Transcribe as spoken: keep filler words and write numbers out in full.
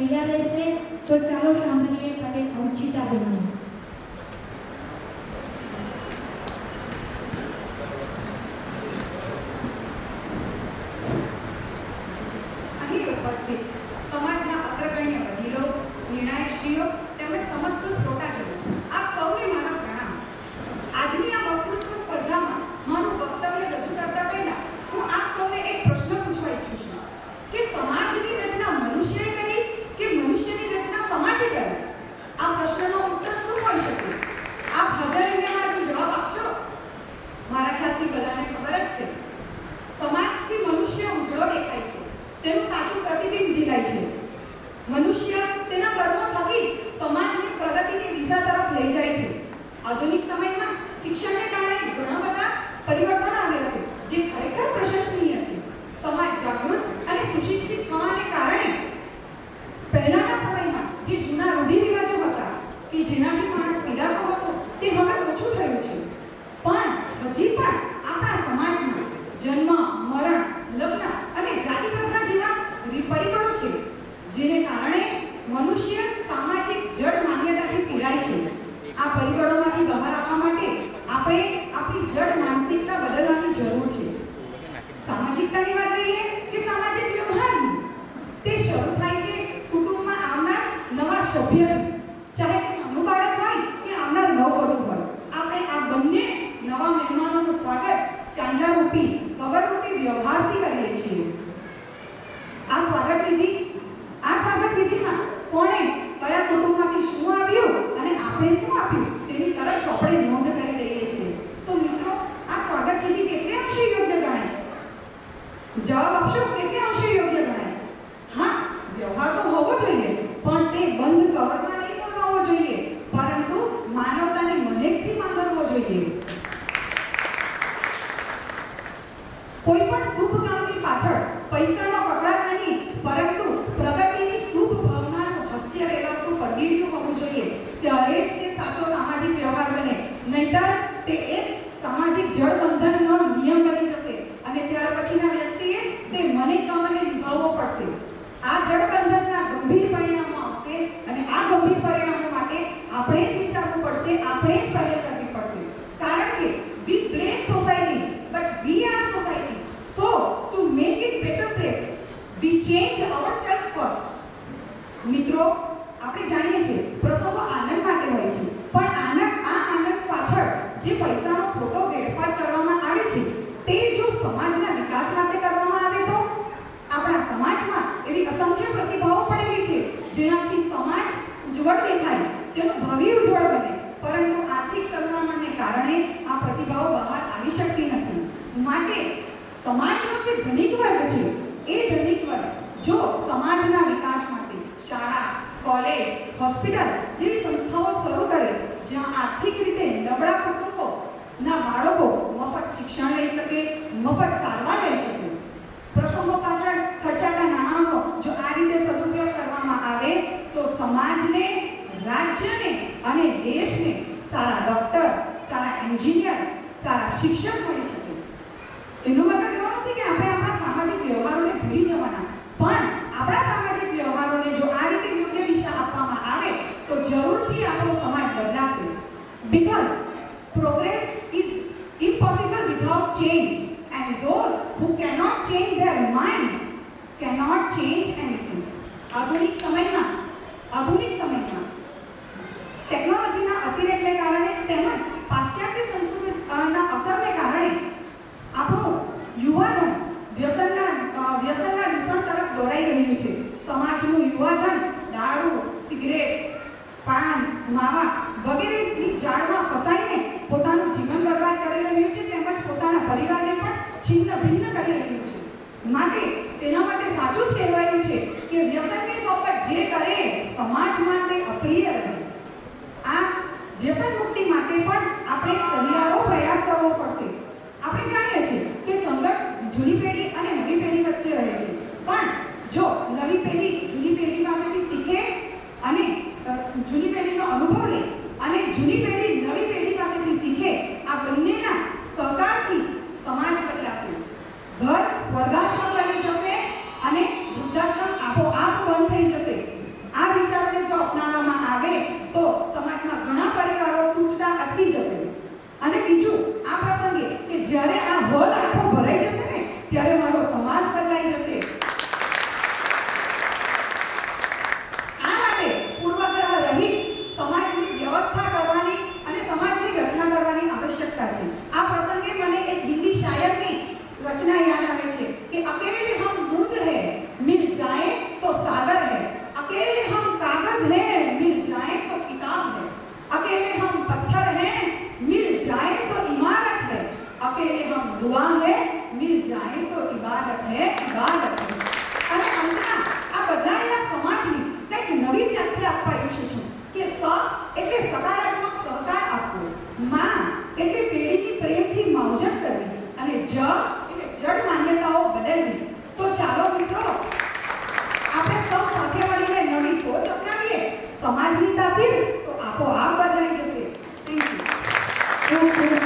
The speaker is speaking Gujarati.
તૈયાર રહેશે તો ચાલો સાંભળીએ પટેલ અર્ચિતા બેન. અહીં ઉપસ્થિત સમાજના અગ્રગણ્ય વડીલો, નિર્ણાયક શ્રીઓ તેમજ સમસ્ત શ્રોતાજનો, આપ સૌને મારા પ્રણામ. આજની આ વક્તૃત્વ સ્પર્ધામાં મારું વક્તવ્ય રજૂ કરતા પહેલા હું આપ સૌને એક પ્રશ્ન પૂછવા ઈચ્છું છું કે સમાજની રચના મનુષ્યએ કરી કે મનુષ્યની રચના સમાજે કરી? આ પ્રશ્નનો ઉત્તર શું હોઈ શકે? આપ હજાર રૂપિયામાં જવાબ આપશો? મારા ખ્યાલથી બધાને ખબર જ છે, સમાજથી મનુષ્ય ઉજળો દેખાય છે, તેનું સાચું પ્રતિબિંબ ઝીલાય છે. મનુષ્ય તેના કર્મો થકી સમાજની પ્રગતિની દિશા તરફ લઈ જાય છે. આધુનિક સમયમાં શિક્ષણને કારણે ઘણા બધા પરિવર્તન આવ્યા છે, જે ખરેખર પ્રશંસનીય છે. સમાજ જાગૃત અને સુશિક્ષિત થવાને કારણે પહેલાના સમયમાં જે જૂના રૂઢિરિવાજો હતા કે જેનાથી માણસ પીડાતો હતો તે હવે ઓછું થયું છે. પણ હજી પણ આપણા સમાજમાં જન્મ, મરણ, લગ્ન અને જાતિ પ્રથા જેવા પરિબળો છે, જેને કારણે મનુષ્ય સામાજિક જડ માન્યતાથી પીડાય છે. આ પરિબળોમાંથી બહાર આવવા માટે આપણે આપણી જડ માનસિકતા બદલવાની જરૂર છે. સામાજિકતાની વાત લઈએ કે સામાજિક વ્યવહારની, તે શરૂ થાય છે કુટુંબમાં આવનાર નવા સભ્યથી, ચાહે તે નાનું બાળક હોય કે આવનાર નવવધુ હોય. આપણે આ બંને નવા મહેમાનોનું સ્વાગત ચાંદલારૂપી, કવરરૂપી વ્યવહારથી કરીએ છીએ. આ સ્વાગત વિધિ આ સ્વાગત વિધિમાં કોણે કયા કુટુંબમાંથી શું આવ્યું અને આપણે શું આપ્યું તેની તરત ચોપડે નોંધ કરી દઈએ છીએ. તો મિત્રો, આ સ્વાગત વિધિ કેટલે અંશે યોગ્ય ગણાય? જવાબ આપશો, કેટલે અંશે યોગ્ય ગણાય? હા, વ્યવહાર તો હોવો જોઈએ, પણ તે બંધ કવરમાં નહીં કરવો જોઈએ, પરંતુ માનવતાની મહેકથી માંગરવો જોઈએ. કોઈ પણ શુભ કામની પાછળ પૈસાનો કકડાટ નહીં, પરંતુ પ્રગતિની શુભ ભાવનાનું હાસ્ય રેલાવતું પરગીડિયું હોવું જોઈએ. ત્યારે જ તે સાચો સામાજિક વ્યવહાર બને. નહીંતર તે એક સામાજિક જળબંધનનો નિયમ બની જશે અને ત્યાર પછીના વ્યક્તિએ તે મને કામને નિભાવવો પડશે. આ જળબંધનના ગંભીર પરિણામો આવશે અને આ ગંભીર પરિણામો માટે આપણે જ વિચારવું પડશે, આપણે જ પહેલ કરવી પડશે. કારણ કે we blame society, but we are society. So to make it better place, we change ourselves first. મિત્રો, આપણે જાણીએ છીએ પ્રસંગો આનંદ માટે હોય છે, પણ આનંદ આ આનંદ પાછળ જે પૈસાનો ખોટો વેડફાટ કરવામાં આવે છે તે જો સમાજના વિકાસ માટે કરવામાં આવે તો આપણા સમાજમાં એવી અસંખ્ય પ્રતિભાઓ પડેલી છે જેનાથી સમાજ ઉજ્જવળ દેખાય, તેનું ભાવિ ઉજ્જવળ બને. પરંતુ આર્થિક સંક્રમણને કારણે આ પ્રતિભાઓ બહાર આવી શકતી નથી. માટે સમાજનો જે ધનિક વર્ગ છે એ ધનિક વર્ગ જો સમાજના વિકાસ માટે શાળા, કોલેજ, હોસ્પિટલ જેવી સંસ્થાઓ શરૂ કરે, જ્યાં આર્થિક રીતે નબળા કુટુંબોના બાળકો મફત શિક્ષણ લઈ શકે, મફત સારવાર લઈ શકે, પ્રસંગો પાછળ ખર્ચાતા નાણાંનો જો આ રીતે સદુપયોગ કરવામાં આવે તો સમાજને, રાજ્યને અને દેશને સારા ડોક્ટર, સારા એન્જિનિયર, સારા શિક્ષક મળી શકે. એનો મતલબ એવો નથી કે આપણે આપણા સામાજિક વ્યવહારોને ભૂલી જવાના, પણ આપણા સામાજિક વ્યવહારોને જો આ રીતે યોગ્ય દિશા આપવામાં આવે તો જરૂરથી આપણો સમાજ બદલાશે. Because progress is impossible without change, and those who cannot change their mind cannot change anything. આધુનિક સમયમાં આધુનિક સમયમાં ટેકનોલોજીના અતિરેકને કારણે તેમજ પાશ્ચાત્ય સંસ્કૃતિના અસરને કારણે આપણું યુવાધન વ્યસનના વ્યસનના દૂષણ તરફ દોરાઈ રહ્યું છે. સમાજનું યુવાધન દારૂ, સિગરેટ, પાન, માવા વગેરેની જાળમાં ફસાઈને પોતાનું જીવન બરબાદ કરી રહ્યું છે, તેમજ પોતાના પરિવારને પણ છિન્ન ભિન્ન કરી રહ્યું છે. માટે તેના માટે સાચું જ કહેવાયું છે કે વ્યસનની સોબત જે કરે સમાજ માટે અપ્રિય રહે. આ વ્યસન મુક્તિ માટે પણ આપણે સહિયારો પ્રયાસ કરવો પડશે. આપણે જાણીએ છીએ કે સંઘર્ષ જૂની પેઢી અને નવી પેઢી વચ્ચે રહે છે, પણ જો નવી પેઢી જૂની પેઢી પાસેથી શીખે અને જૂની પેઢીનો અનુભવ લે અને જૂની પેઢી નવી પેઢી પાસેથી શીખે, આ બંનેના સહકારથી સમાજ બદલાશે. ઘર સ્વર્ગાશ્રમ બની જશે અને વૃદ્ધાશ્રમ આપોઆપ બંધ થઈ જશે. અને બીજું આ પ્રસંગે કે જ્યારે આ હોલ આખો ભરાઈ જશે ને ત્યારે મારો સમાજ બદલાઈ જશે. આ માટે પૂર્વગ્રહ રહિત સમાજની વ્યવસ્થા કરવાની અને સમાજની રચના કરવાની આવશ્યકતા છે. આ પ્રસંગે મને એક હિન્દી શાયરની रचना याद आवे छे कि अकेले हम बूंद है मिल जाए तो सागर है, अकेले हम कागज है मिल जाए तो किताब है, अकेले हम पत्थर हैं मिल जाए तो इमारत है, अकेले हम दुआ है मिल जाए तो इबादत है इबादत है. અને અંતમાં આ બદલાયેલા સમાજની કંઈક નવી વ્યાખ્યા આપવા ઈચ્છું છું કે સ એટલે સકારાત્મક સહકાર આપવો, માં એટલે પેઢીની પ્રેમથી માવજત કરવી અને જ જડ માન્યતાઓ બદલવી. તો ચાલો મિત્રો આપણે સૌ સાથે મળીને નવી સોચ અપનાવીએ. સમાજની તાસીર તો આપોઆપ બદલાઈ જશે. Thank you.